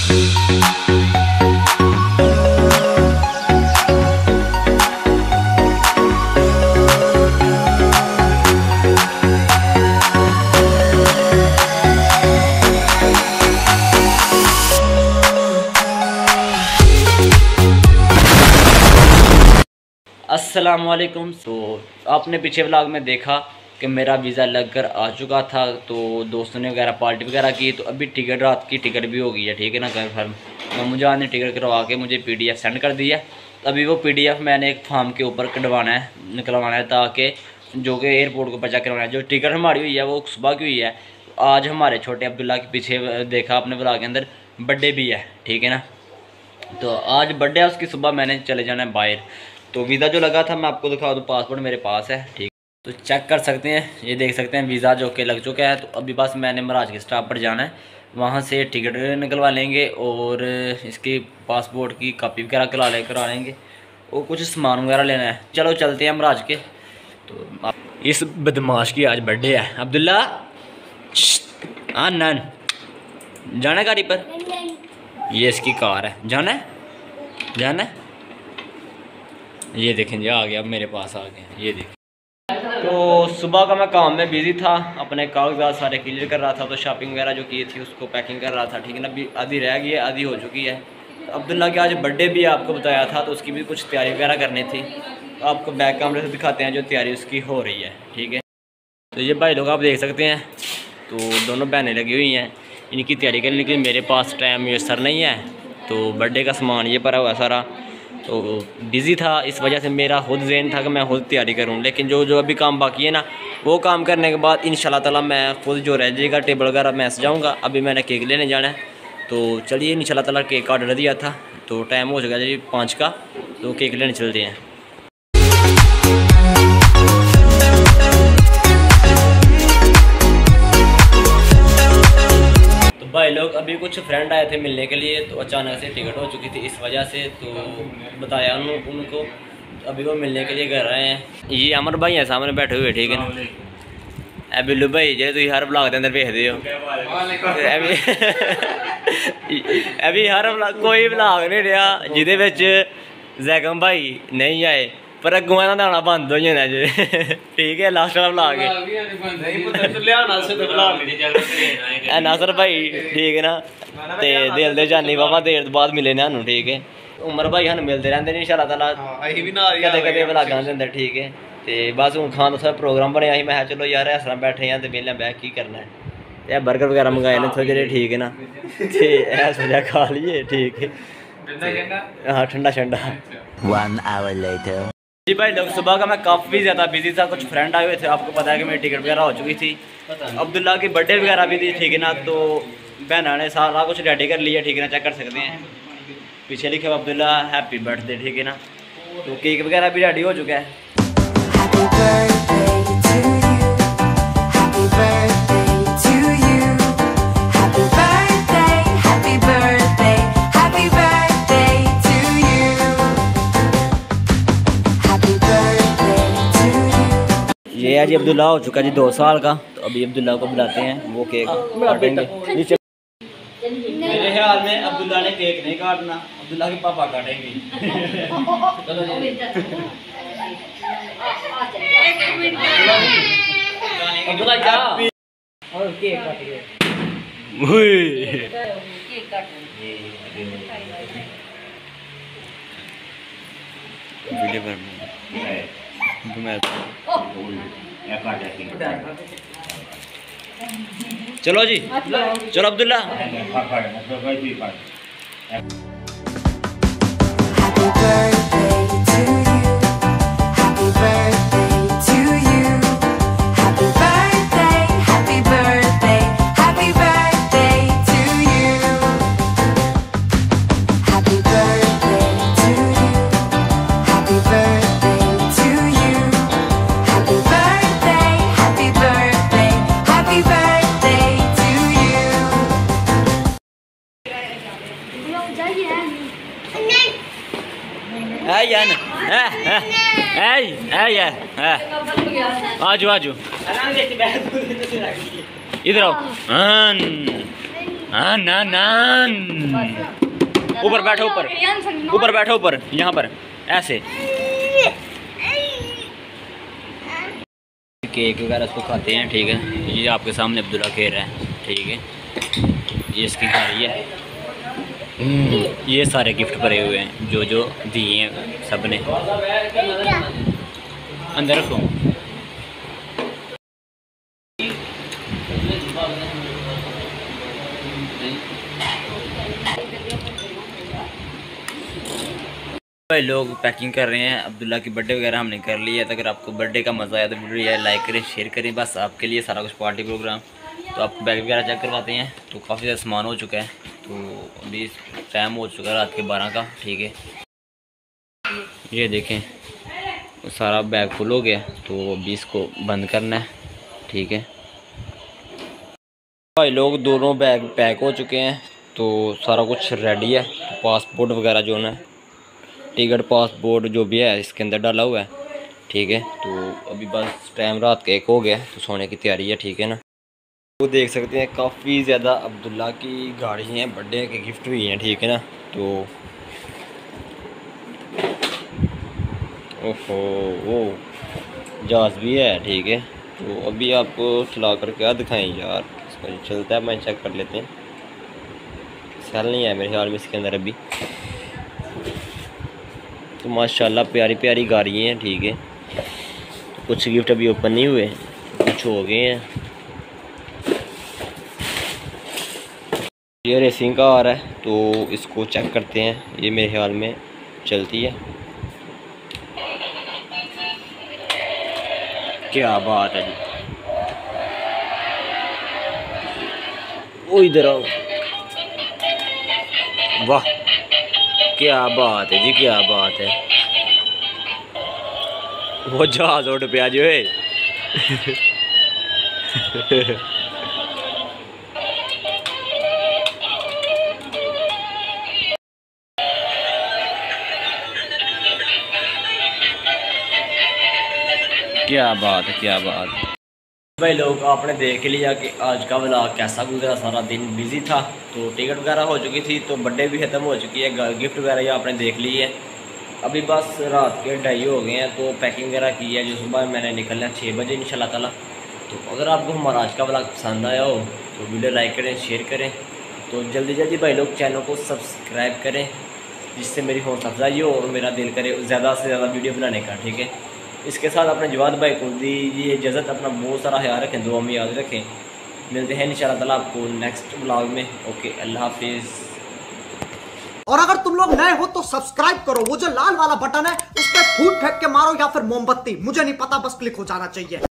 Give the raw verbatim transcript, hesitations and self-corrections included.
अस्सलामुअलैकुम। तो आपने पीछे व्लॉग में देखा कि मेरा वीज़ा लग कर आ चुका था, तो दोस्तों ने वगैरह पार्टी वगैरह की, तो अभी टिकट रात की टिकट भी हो गई है, ठीक है ना, कन्फर्म। तो मुझे आने टिकट करवा के मुझे पीडीएफ सेंड कर दिया। अभी वो पीडीएफ मैंने एक फॉर्म के ऊपर कटवाना है, निकलवाना है, ताकि जो कि एयरपोर्ट को बचा करवाना है। जो टिकट हमारी हुई है वो सुबह की हुई है। आज हमारे छोटे अब्दुल्ला के पीछे देखा आपने व्लॉग के अंदर, बर्थडे भी है, ठीक है ना। तो आज बर्थडे है उसकी, सुबह मैंने चले जाना है बाहर। तो वीज़ा जो लगा था मैं आपको दिखा दूँ, पासपोर्ट मेरे पास है, ठीक। तो चेक कर सकते हैं, ये देख सकते हैं वीज़ा जो कि लग चुका है। तो अभी बस मैंने महाराज के स्टॉप पर जाना है, वहाँ से टिकट निकलवा लेंगे और इसकी पासपोर्ट की कॉपी वगैरह करा ले करा लेंगे और कुछ सामान वगैरह लेना है। चलो चलते हैं महाराज के। तो इस बदमाश की आज बर्थडे है। अब्दुल्ला हाँ नन जाना है गाड़ी पर, ये इसकी कार है, जाना है जाना है। ये देखें जी आ गया, अब मेरे पास आ गया, ये देखें। तो सुबह का मैं काम में बिज़ी था, अपने कागजात सारे क्लियर कर रहा था, तो शॉपिंग वगैरह जो की थी उसको पैकिंग कर रहा था, ठीक है ना। अभी आधी रह गई है, आधी हो चुकी है। तो अब्दुल्ला की आज बर्थडे भी आपको बताया था, तो उसकी भी कुछ तैयारी वगैरह करनी थी। तो आपको बैक कैमरे से दिखाते हैं जो तैयारी उसकी हो रही है, ठीक है। तो ये भाई लोग आप देख सकते हैं, तो दोनों बहनें लगी हुई हैं इनकी तैयारी करने के लिए। मेरे पास टाइम मैसर नहीं है, तो बर्थडे का सामान ये पड़ा हुआ सारा, तो बिज़ी था, इस वजह से मेरा खुद ज़हन था कि मैं खुद तैयारी करूं। लेकिन जो जो अभी काम बाकी है ना, वो काम करने के बाद इंशाल्लाह ताला मैं खुद जो रह जाएगा टेबल वगैरह मैं सजाऊंगा। अभी मैंने केक लेने जाना है, तो चलिए इंशाल्लाह ताला केक का ऑर्डर दिया था, तो टाइम हो चुका जी पाँच का, तो केक लेने चलते हैं। भाई लोग अभी कुछ फ्रेंड आए थे मिलने के लिए, तो अचानक से टिकट हो चुकी थी इस वजह से, तो बताया उन, उनको अभी वो मिलने के लिए घर आए हैं। ये अमर भाई है सामने बैठे हुए, ठीक है ना। बिल्लू भाई जे तुम हर ब्लॉग के अंदर भेजते हो, अभी हर ब्लॉग कोई ब्लॉग नहीं रहा जिदे विच जैकम भाई नहीं आए, पर अगुआ का आना बंद हो जाना जी, ठीक है। लास्ट वाला ब्लॉग है नासर भाई, ठीक है ना। ते दिल दे जानी बाबा देर तो बाद मिले ने, ठीक है। उमर भाई हम मिलते रहते हैं इंशाल्लाह ताला, कदे कदे ब्लॉगां दे अंदर, ठीक है। ते बस हूँ खान का प्रोग्राम बनया ही, मैं चलो यार इस तरह बैठे हैं तो बेल्ले बैठ की करना है। यह बर्गर वगैरह मंगाए ने थोड़े जेह्ड़े, ठीक है ना, ते ऐसा वजह खा लिए, ठीक है। हाँ ठंडा ठंडा। One hour later. जी भाई लोग सुबह का मैं काफ़ी ज़्यादा बिजी था, कुछ फ्रेंड आए हुए थे, आपको पता है कि मेरी टिकट वगैरह हो चुकी थी। अब्दुल्ला की बर्थडे वगैरह भी थी, ठीक है ना। तो बहना ने सारा कुछ रेडी कर लिया, ठीक है ना, चेक कर सकते हैं पीछे लिखे हुआ अब्दुल्ला हैप्पी बर्थडे, ठीक है ना। तो केक वगैरह भी रेडी हो चुका है। ये है जी अब्दुल्ला हो चुका जी दो साल का, तो अभी अब्दुल्ला को बुलाते हैं, वो केक काटेंगे। मेरे ख्याल में अब्दुल्ला ने केक नहीं काटना, अब्दुल्ला के पापा काटेंगे। अब्दुल्ला क्या और केक काटिए, वीडियो चलो जी, चलो अब्दुल्ला। यान आजू आजू इधर आओ। हाँ ना ना ऊपर बैठो, ऊपर ऊपर बैठो, ऊपर यहाँ पर ऐसे केक वगैरह इसको खाते हैं। ठीक है, ये आपके सामने अब्दुल्ला खेल रहा है। ठीक है, ये इसकी गाड़ी है। ये सारे गिफ्ट भरे हुए हैं जो जो दिए हैं सब ने। अंदर रखो। भाई लोग पैकिंग कर रहे हैं। अब्दुल्ला की बर्थडे वगैरह हमने कर ली है। तो अगर आपको बर्थडे का मज़ा आया तो वीडियो यार लाइक करें, शेयर करें। बस आपके लिए सारा कुछ पार्टी प्रोग्राम। तो आपको बैग वगैरह चेक करवाते हैं। तो काफ़ी ज़्यादा सामान हो चुका है। तो अभी टाइम हो चुका है रात के बारह का। ठीक है, ये देखें सारा बैग फुल हो गया। तो अभी इसको बंद करना है। ठीक है भाई लोग, दोनों बैग पैक हो चुके हैं। तो सारा कुछ रेडी है। तो पासपोर्ट वगैरह जो है, टिकट पासपोर्ट जो भी है इसके अंदर डाला हुआ है। ठीक है, तो अभी बस टाइम रात का एक हो गया तो सोने की तैयारी है। ठीक है ना, तो देख सकते हैं काफ़ी ज़्यादा अब्दुल्ला की गाड़ी हैं, बर्थडे के गिफ्ट भी हैं। ठीक है ना, तो ओहो वो जहाज़ भी है। ठीक है, तो अभी आपको चला कर क्या दिखाएं यार, इसका चलता है मैं चेक कर लेते हैं। सेल नहीं है मेरे ख्याल में इसके अंदर अभी। तो माशाल्लाह प्यारी प्यारी गाड़ी हैं। ठीक है, तो कुछ गिफ्ट अभी ओपन नहीं हुए, कुछ हो गए हैं। ये रेसिंग कार है, तो इसको चेक करते हैं। ये मेरे ख्याल में चलती है। क्या बात है जी, वो इधर आओ। वाह क्या बात है जी, क्या बात है। वो जहाज उड़ पे जो है। क्या बात है, क्या बात है। भाई लोग आपने देख लिया कि आज का व्लॉग कैसा गुजरा। सारा दिन बिजी था। तो टिकट वगैरह हो चुकी थी, तो बर्थडे भी ख़त्म हो चुकी है, गिफ्ट वगैरह ये आपने देख ली है। अभी बस रात के ढाई हो गए हैं। तो पैकिंग वगैरह की है, जो सुबह मैंने निकलना है छः बजे इंशाल्लाह ताला। तो अगर आपको हमारा आज का व्लॉग पसंद आया हो तो वीडियो लाइक करें, शेयर करें। तो जल्दी जल्दी भाई लोग चैनल को सब्सक्राइब करें, जिससे मेरी हौसला अफजाई हो और मेरा दिल करे ज़्यादा से ज़्यादा वीडियो बनाने का। ठीक है, इसके साथ अपने जवाद भाई को दीजिए इजाज़त। अपना बहुत सारा ख्याल रखें, दुआ में याद रखें। मिलते हैं इंशाल्लाह ताला आपको नेक्स्ट व्लॉग में। ओके, अल्लाह हाफिज़। और अगर तुम लोग नए हो तो सब्सक्राइब करो। वो जो लाल वाला बटन है उस पर फूट फेंक के मारो या फिर मोमबत्ती, मुझे नहीं पता, बस क्लिक हो जाना चाहिए।